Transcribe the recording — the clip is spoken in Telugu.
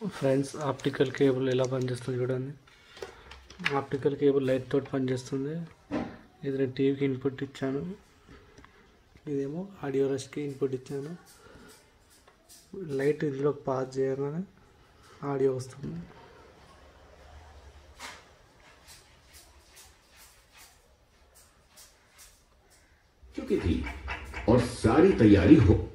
ఫ్రెండ్స్ ఆప్టికల్ కేబుల్ ఎలా పనిచేస్తుంది చూడండి. ఆప్టికల్ కేబుల్ లైట్ తోటి పనిచేస్తుంది. ఇది నేను టీవీకి ఇన్పుట్ ఇచ్చాను, ఇదేమో ఆడియో రష్కి ఇన్పుట్ ఇచ్చాను. లైట్ ఇందులో పాస్ చేయగానే ఆడియో వస్తుంది. चुकी थी और सारी तैयारी हो